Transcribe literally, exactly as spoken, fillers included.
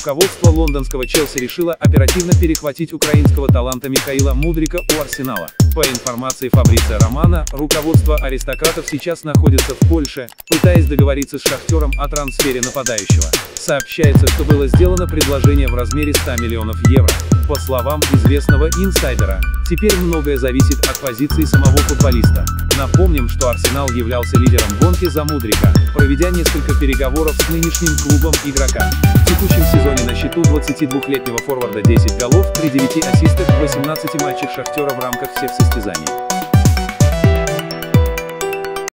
Руководство лондонского Челси решило оперативно перехватить украинского таланта Михаила Мудрика у Арсенала. По информации Фабрицио Романо, руководство аристократов сейчас находится в Польше, пытаясь договориться с Шахтером о трансфере нападающего. Сообщается, что было сделано предложение в размере ста миллионов евро. По словам известного инсайдера, теперь многое зависит от позиции самого футболиста. Напомним, что Арсенал являлся лидером гонки за Мудрика, проведя несколько переговоров с нынешним клубом игрока. В текущем сезоне на счету двадцатидвухлетнего форварда десять голов при девяти ассистах в восемнадцати матчах Шахтера в рамках всех состязаний.